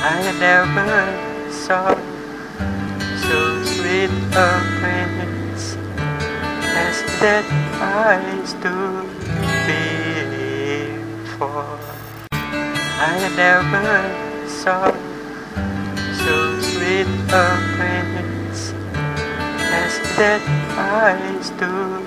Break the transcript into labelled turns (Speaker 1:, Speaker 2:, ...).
Speaker 1: I never saw so sweet a prince as that I stood before. I never saw so sweet a prince as that I stood